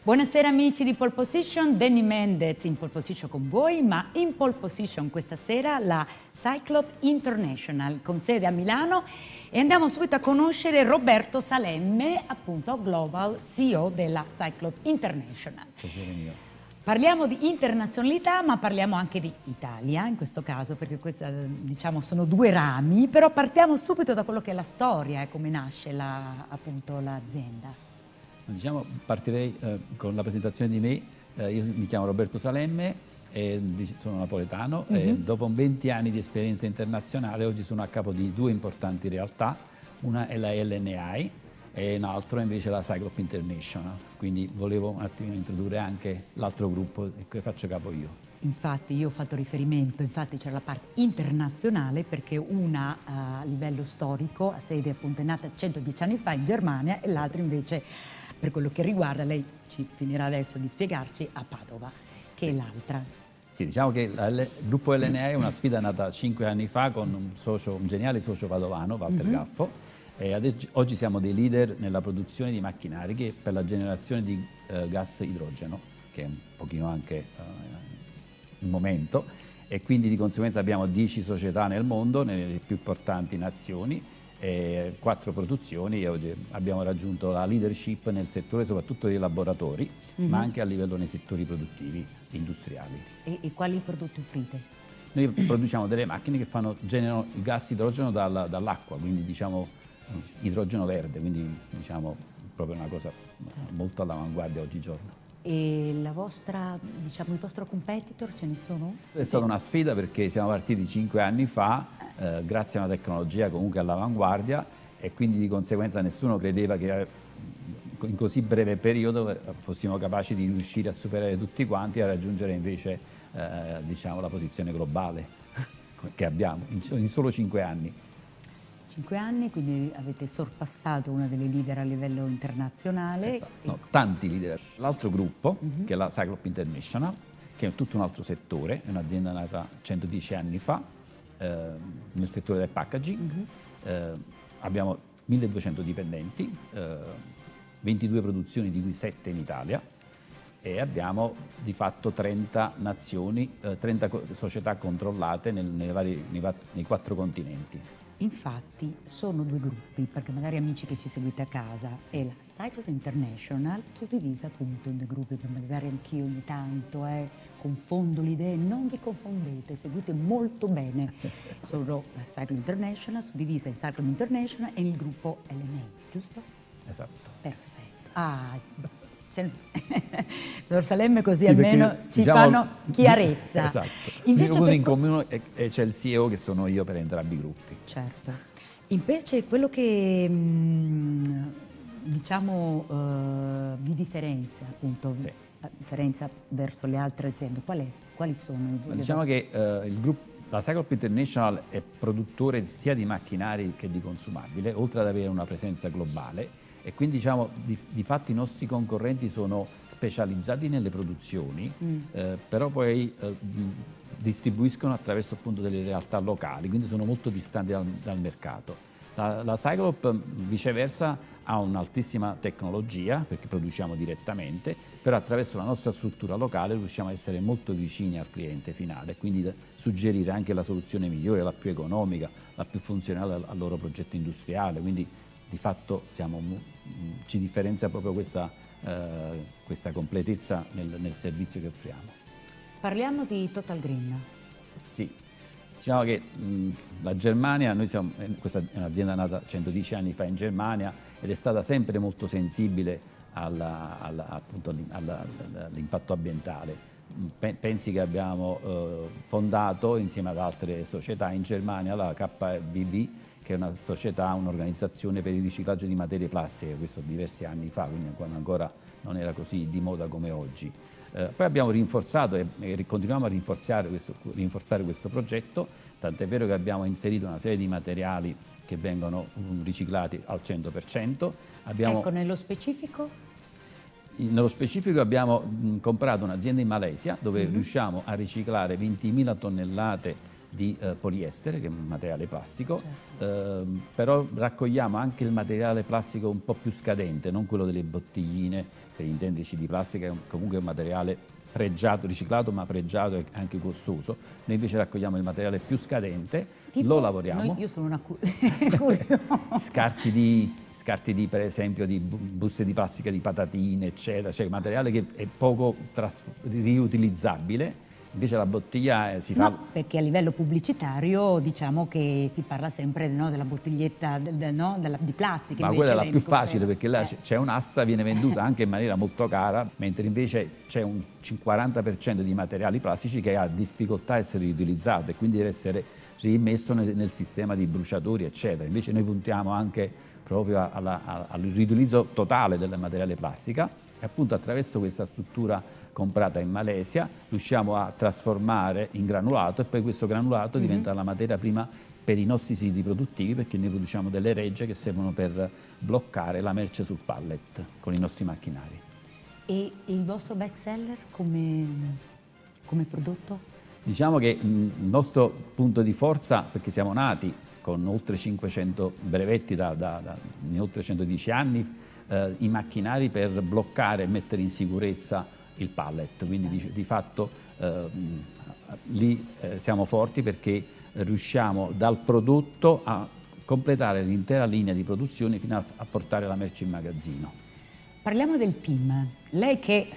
Buonasera amici di Pole Position, Danny Mendez in Pole Position con voi, ma in Pole Position questa sera la Cyclop International con sede a Milano e andiamo subito a conoscere Roberto Salemme, appunto Global CEO della Cyclop International. Piacere mio. Parliamo di internazionalità, ma parliamo anche di Italia in questo caso, perché questa, diciamo, sono due rami, però partiamo subito da quello che è la storia e come nasce appunto l'azienda. Diciamo, partirei con la presentazione di me. Io mi chiamo Roberto Salemme, sono napoletano e dopo 20 anni di esperienza internazionale oggi sono a capo di due importanti realtà. Una è la LNI e un altro invece la Cyclop International. Quindi volevo un attimo introdurre anche l'altro gruppo che faccio capo io. Infatti io ho fatto riferimento, infatti c'è la parte internazionale perché una a livello storico, a sede appunto è nata 110 anni fa in Germania e l'altra invece per quello che riguarda, lei ci finirà adesso di spiegarci, a Padova, che è l'altra. Sì, diciamo che il gruppo LNI è una sfida nata 5 anni fa con un geniale socio padovano, Walter Gaffo, e oggi siamo dei leader nella produzione di macchinari che per la generazione di gas idrogeno, che è un pochino anche il momento, e quindi di conseguenza abbiamo 10 società nel mondo, nelle più importanti nazioni, 4 produzioni e oggi abbiamo raggiunto la leadership nel settore soprattutto dei laboratori, ma anche a livello nei settori produttivi industriali. E quali prodotti offrite? Noi produciamo delle macchine che generano il gas idrogeno dall'acqua, quindi diciamo idrogeno verde, quindi diciamo proprio una cosa molto all'avanguardia oggigiorno. E la vostra, diciamo, il vostro competitor ce ne sono? È stata una sfida perché siamo partiti 5 anni fa, grazie a una tecnologia comunque all'avanguardia e quindi di conseguenza nessuno credeva che in così breve periodo fossimo capaci di riuscire a superare tutti quanti e a raggiungere invece diciamo, la posizione globale che abbiamo in solo 5 anni. 5 anni, quindi avete sorpassato una delle leader a livello internazionale. Esatto. No, tanti leader. L'altro gruppo, che è la Cyclop International, che è tutto un altro settore, è un'azienda nata 110 anni fa nel settore del packaging. Abbiamo 1200 dipendenti, 22 produzioni di cui 7 in Italia e abbiamo di fatto 30 nazioni, 30 società controllate nei 4 continenti. Infatti sono due gruppi, perché magari amici che ci seguite a casa, è la Cyclop International, suddivisa appunto in due gruppi, per magari anch'io ogni tanto confondo le idee, non vi confondete, seguite molto bene. Sono la Cyclop International, suddivisa in Cyclop International e il gruppo LNA, giusto? Esatto. Perfetto. Dottor Salemme così sì, almeno ci fanno chiarezza. Esatto. Invece il punto in comune c'è il CEO che sono io per entrambi i gruppi. Certo. Invece quello che diciamo vi differenzia appunto, differenza verso le altre aziende, quali sono? Diciamo che la Cyclop International è produttore sia di macchinari che di consumabile, oltre ad avere una presenza globale. E quindi diciamo di fatto i nostri concorrenti sono specializzati nelle produzioni, però poi distribuiscono attraverso appunto delle realtà locali, quindi sono molto distanti dal mercato. La Cyclop viceversa ha un'altissima tecnologia perché produciamo direttamente, però attraverso la nostra struttura locale riusciamo a essere molto vicini al cliente finale, quindi suggerire anche la soluzione migliore, la più economica, la più funzionale al loro progetto industriale. Quindi di fatto ci differenzia proprio questa completezza nel servizio che offriamo. Parliamo di Total Green. Sì, diciamo che la Germania, questa è un'azienda nata 110 anni fa in Germania ed è stata sempre molto sensibile all'impatto ambientale. Pensi che abbiamo fondato insieme ad altre società in Germania la KBV, che è una società, un'organizzazione per il riciclaggio di materie plastiche, questo diversi anni fa, quindi quando ancora non era così di moda come oggi. Poi abbiamo rinforzato e continuiamo a rinforzare questo progetto, tant'è vero che abbiamo inserito una serie di materiali che vengono riciclati al 100%. Ecco, nello specifico? Nello specifico abbiamo comprato un'azienda in Malesia dove riusciamo a riciclare 20.000 tonnellate di poliestere, che è un materiale plastico, però raccogliamo anche il materiale plastico un po' più scadente, non quello delle bottigline, per intenderci, di plastica, è comunque un materiale pregiato, riciclato, ma pregiato e anche costoso. Noi invece raccogliamo il materiale più scadente, tipo, lo lavoriamo. Io sono una scarti di, per esempio, di buste di plastica di patatine, eccetera, cioè materiale che è poco riutilizzabile. Invece la bottiglia si fa... No, perché a livello pubblicitario diciamo che si parla sempre, no, della bottiglietta di plastica. Ma quella è la più facile, perché là c'è un'asta, viene venduta anche in maniera molto cara, mentre invece c'è un 40% di materiali plastici che ha difficoltà a essere riutilizzato e quindi deve essere rimesso nel sistema di bruciatori, eccetera. Invece noi puntiamo anche proprio al riutilizzo totale del materiale plastica e appunto attraverso questa struttura comprata in Malesia riusciamo a trasformare in granulato e poi questo granulato diventa la materia prima per i nostri siti produttivi, perché noi produciamo delle regge che servono per bloccare la merce sul pallet con i nostri macchinari. E il vostro best seller come prodotto? Diciamo che il nostro punto di forza, perché siamo nati con oltre 500 brevetti in oltre 110 anni, i macchinari per bloccare e mettere in sicurezza il pallet, quindi di fatto lì siamo forti perché riusciamo dal prodotto a completare l'intera linea di produzione fino a portare la merce in magazzino. Parliamo del team. Lei che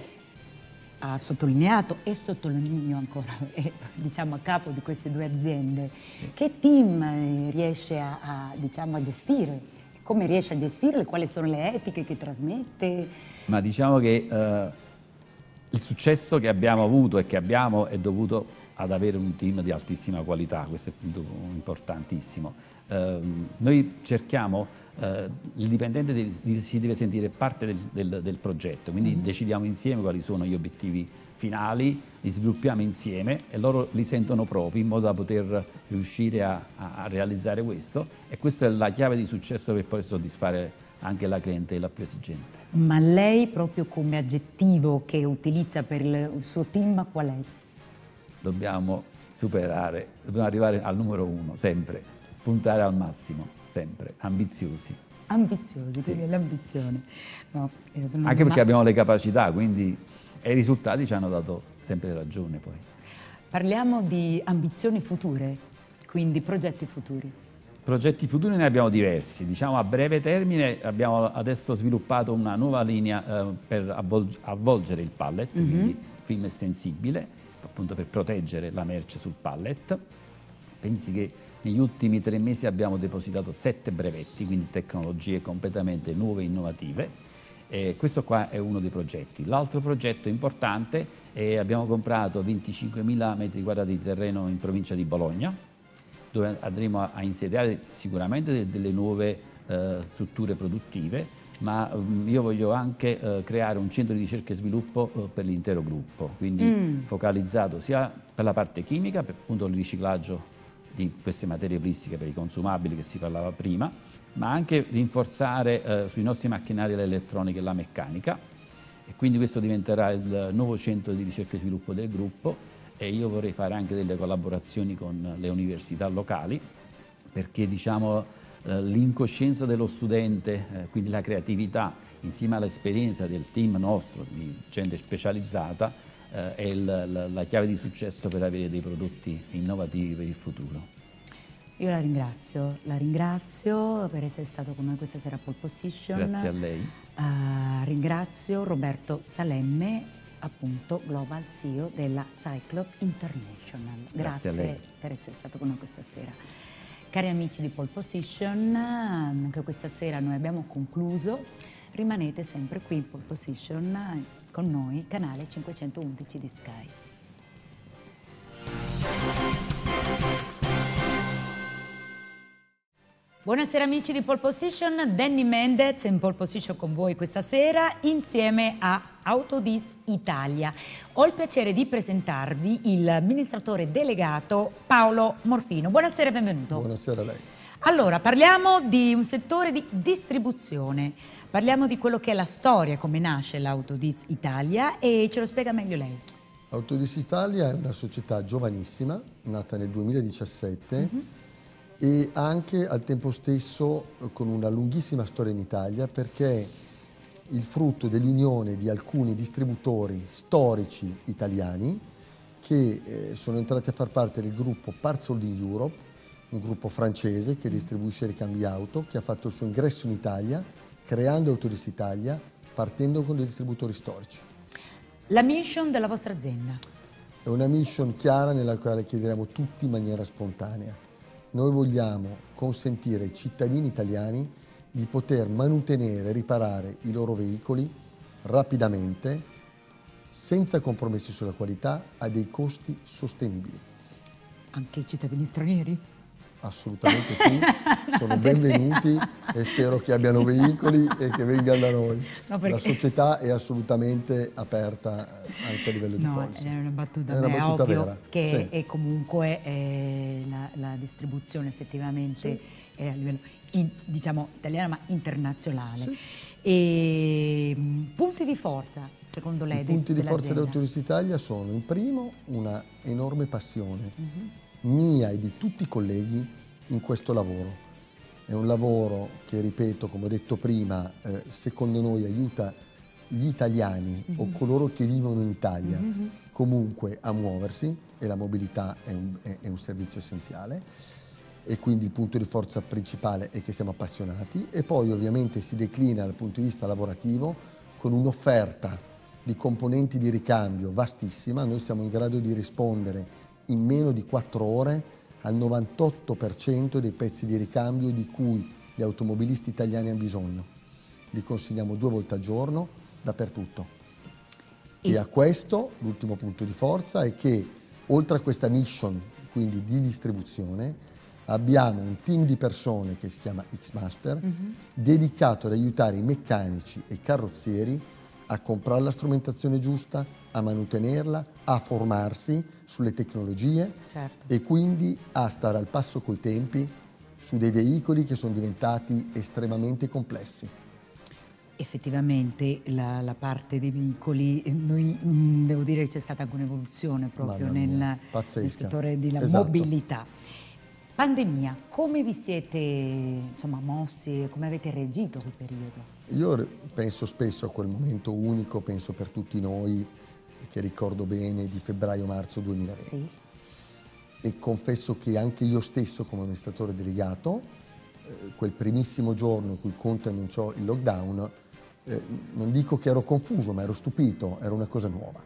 ha sottolineato e sottolineo ancora, diciamo a capo di queste due aziende, sì. Che team riesce diciamo, a gestire? Come riesce a gestirle? Quali sono le etiche che trasmette? Ma diciamo che il successo che abbiamo avuto e che abbiamo è dovuto ad avere un team di altissima qualità, questo è un punto importantissimo. Noi cerchiamo, il dipendente si deve sentire parte del progetto, quindi decidiamo insieme quali sono gli obiettivi finali, li sviluppiamo insieme e loro li sentono propri in modo da poter riuscire a realizzare questo, e questa è la chiave di successo per poi soddisfare anche la clientela più esigente. Ma lei proprio come aggettivo che utilizza per il suo team qual è? Dobbiamo arrivare al numero 1, sempre, puntare al massimo, sempre, ambiziosi. Ambiziosi, sì. Quindi è l'ambizione. No, anche perché abbiamo le capacità, quindi e i risultati ci hanno dato sempre ragione poi. Parliamo di ambizioni future, quindi progetti futuri. Progetti futuri ne abbiamo diversi, diciamo a breve termine abbiamo adesso sviluppato una nuova linea per avvolgere il pallet, quindi film estensibile, appunto per proteggere la merce sul pallet. Pensi che negli ultimi 3 mesi abbiamo depositato 7 brevetti, quindi tecnologie completamente nuove e innovative. Questo qua è uno dei progetti. L'altro progetto importante è abbiamo comprato 25.000 metri quadrati di terreno in provincia di Bologna, dove andremo a insediare sicuramente delle nuove strutture produttive, ma io voglio anche creare un centro di ricerca e sviluppo per l'intero gruppo, quindi focalizzato sia per la parte chimica, per appunto il riciclaggio di queste materie plastiche per i consumabili che si parlava prima, ma anche rinforzare sui nostri macchinari l'elettronica e la meccanica, e quindi questo diventerà il nuovo centro di ricerca e sviluppo del gruppo. E io vorrei fare anche delle collaborazioni con le università locali, perché diciamo l'incoscienza dello studente, quindi la creatività insieme all'esperienza del team nostro di gente specializzata è la chiave di successo per avere dei prodotti innovativi per il futuro. Io la ringrazio per essere stato con noi questa sera a Pole Position. Grazie a lei. Ringrazio Roberto Salemme, appunto Global CEO della Cyclop International. Grazie per essere stato con noi questa sera. Cari amici di Pole Position, anche questa sera noi abbiamo concluso. Rimanete sempre qui in Pole Position con noi, canale 511 di Sky. Buonasera amici di Pole Position, Danny Mendez in Pole Position con voi questa sera insieme a Autodis Italia. Ho il piacere di presentarvi il amministratore delegato Paolo Morfino. Buonasera e benvenuto. Buonasera a lei. Allora, parliamo di un settore di distribuzione, parliamo di quello che è la storia, come nasce l'Autodis Italia, e ce lo spiega meglio lei. Autodesk Italia è una società giovanissima, nata nel 2017 e anche al tempo stesso con una lunghissima storia in Italia, perché è il frutto dell'unione di alcuni distributori storici italiani che sono entrati a far parte del gruppo Parts Holding Europe, un gruppo francese che distribuisce ricambi auto, che ha fatto il suo ingresso in Italia creando Autodesk Italia, partendo con dei distributori storici. La mission della vostra azienda? È una mission chiara nella quale chiederemo tutti in maniera spontanea. Noi vogliamo consentire ai cittadini italiani di poter manutenere e riparare i loro veicoli rapidamente, senza compromessi sulla qualità, a dei costi sostenibili. Anche i cittadini stranieri? Assolutamente sì, sono benvenuti e spero che abbiano veicoli e che vengano da noi. No, perché... La società è assolutamente aperta anche a livello di policy. È una battuta, è una battuta ovvio vera. Che sì. è comunque la distribuzione effettivamente sì. è a livello diciamo italiano ma internazionale. Sì. E punti di forza secondo lei? I punti di forza dell'Autodesk Italia sono in primo una enorme passione mia e di tutti i colleghi in questo lavoro. È un lavoro che, ripeto, come ho detto prima, secondo noi aiuta gli italiani o coloro che vivono in Italia comunque a muoversi, e la mobilità è un servizio essenziale, e quindi il punto di forza principale è che siamo appassionati, e poi ovviamente si declina dal punto di vista lavorativo con un'offerta di componenti di ricambio vastissima. Noi siamo in grado di rispondere in meno di 4 ore al 98% dei pezzi di ricambio di cui gli automobilisti italiani hanno bisogno. Li consegniamo 2 volte al giorno, dappertutto. E a questo, l'ultimo punto di forza è che, oltre a questa mission, quindi di distribuzione, abbiamo un team di persone che si chiama X-Master, dedicato ad aiutare i meccanici e i carrozzieri a comprare la strumentazione giusta, a mantenerla, a formarsi sulle tecnologie e quindi a stare al passo coi tempi su dei veicoli che sono diventati estremamente complessi. Effettivamente la parte dei veicoli, noi devo dire che c'è stata anche un'evoluzione proprio nel settore della mobilità. Pandemia, come vi siete mossi, come avete reagito a quel periodo? Io penso spesso a quel momento unico, penso per tutti noi, che ricordo bene, di febbraio-marzo 2020. Sì. E confesso che anche io stesso, come amministratore delegato, quel primissimo giorno in cui Conte annunciò il lockdown, non dico che ero confuso, ma ero stupito, era una cosa nuova.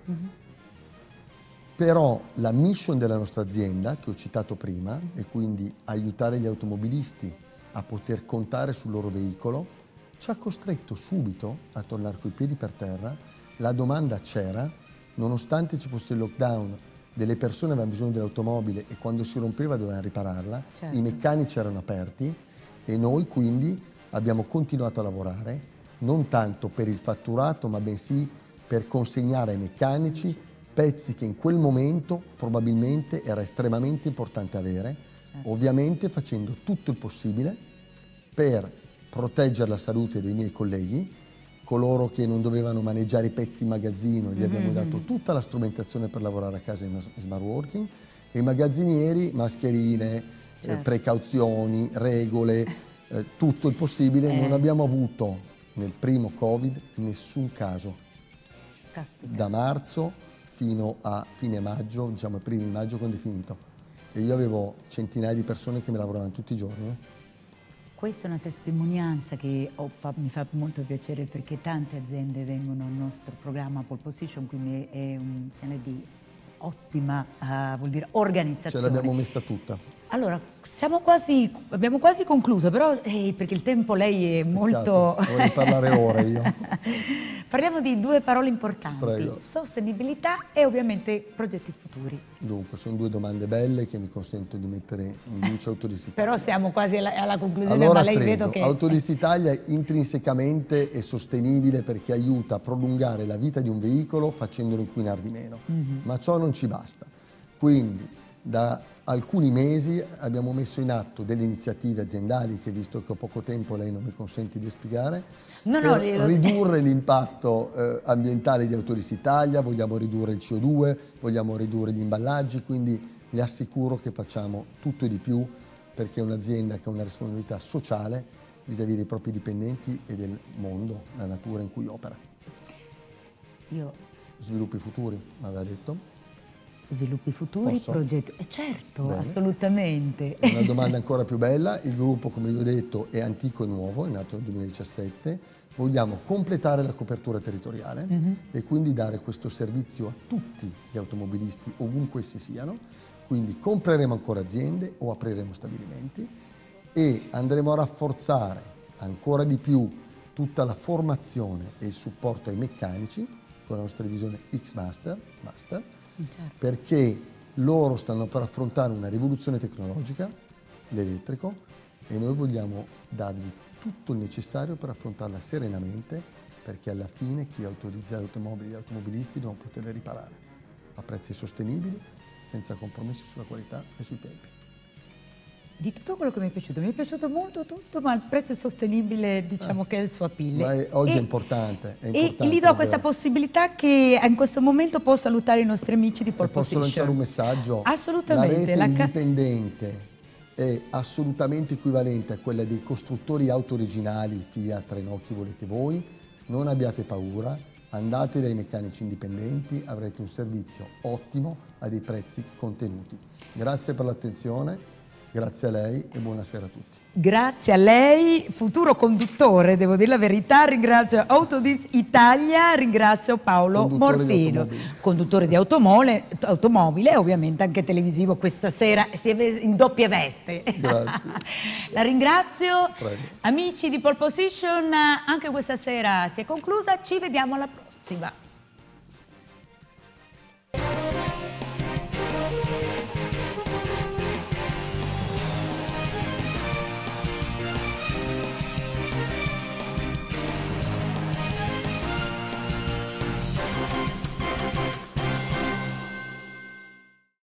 Però la mission della nostra azienda, che ho citato prima, e quindi aiutare gli automobilisti a poter contare sul loro veicolo, ci ha costretto subito a tornare coi piedi per terra. La domanda c'era, nonostante ci fosse il lockdown, delle persone avevano bisogno dell'automobile e quando si rompeva dovevano ripararla, i meccanici erano aperti e noi quindi abbiamo continuato a lavorare, non tanto per il fatturato, ma bensì per consegnare ai meccanici pezzi che in quel momento probabilmente era estremamente importante avere, ovviamente facendo tutto il possibile per proteggere la salute dei miei colleghi, coloro che non dovevano maneggiare i pezzi in magazzino, gli abbiamo dato tutta la strumentazione per lavorare a casa in smart working, e i magazzinieri, mascherine, precauzioni, regole, tutto il possibile. Non abbiamo avuto nel primo Covid nessun caso. Caspita. Da marzo fino a fine maggio, diciamo i primi di maggio, quando è finito. E io avevo centinaia di persone che mi lavoravano tutti i giorni. Questa è una testimonianza che mi fa molto piacere, perché tante aziende vengono al nostro programma Pole Position, quindi è un segnale di ottima vuol dire organizzazione. Ce l'abbiamo messa tutta. Allora, abbiamo quasi concluso, però perché il tempo lei è molto... Vorrei parlare ore io. Parliamo di 2 parole importanti: Prego. Sostenibilità e ovviamente progetti futuri. Dunque, sono 2 domande belle che mi consentono di mettere in luce Autodesk Italia. Però siamo quasi alla conclusione, allora, ma lei vedo che... Autodesk Italia è intrinsecamente è sostenibile perché aiuta a prolungare la vita di un veicolo facendolo inquinare di meno. Ma ciò non ci basta. Quindi, da alcuni mesi abbiamo messo in atto delle iniziative aziendali che, visto che ho poco tempo, lei non mi consente di spiegare, per ridurre l'impatto ambientale di Autoris Italia. Vogliamo ridurre il CO2, vogliamo ridurre gli imballaggi, quindi le assicuro che facciamo tutto e di più, perché è un'azienda che ha una responsabilità sociale vis-à-vis dei propri dipendenti e del mondo, la natura in cui opera. Sviluppi futuri, mi aveva detto. Sviluppi futuri, Posso? Progetti. Certo, Bene. Assolutamente. Una domanda ancora più bella: il gruppo, come vi ho detto, è antico e nuovo, è nato nel 2017. Vogliamo completare la copertura territoriale e quindi dare questo servizio a tutti gli automobilisti ovunque essi siano. Quindi compreremo ancora aziende o apriremo stabilimenti e andremo a rafforzare ancora di più tutta la formazione e il supporto ai meccanici con la nostra divisione X-Master, Certo. perché loro stanno per affrontare una rivoluzione tecnologica, l'elettrico, e noi vogliamo dargli tutto il necessario per affrontarla serenamente, perché alla fine chi autorizza le automobili e gli automobilisti devono poterle riparare a prezzi sostenibili, senza compromessi sulla qualità e sui tempi. Di tutto quello che mi è piaciuto molto tutto, ma il prezzo è sostenibile, diciamo che è il suo appeal. Ma oggi è importante. E gli do questa possibilità che in questo momento può salutare i nostri amici di Pole Position. Posso lanciare un messaggio? Assolutamente. La rete indipendente è assolutamente equivalente a quella dei costruttori auto originali, Fiat, Renault, chi volete voi. Non abbiate paura, andate dai meccanici indipendenti, avrete un servizio ottimo a dei prezzi contenuti. Grazie per l'attenzione. Grazie a lei e buonasera a tutti. Grazie a lei, futuro conduttore, devo dire la verità. Ringrazio Autoris Italia, ringrazio Paolo Morfino, conduttore di automobile e ovviamente anche televisivo questa sera, in doppia veste. Grazie. La ringrazio. Prego. Amici di Pole Position, anche questa sera si è conclusa, ci vediamo alla prossima.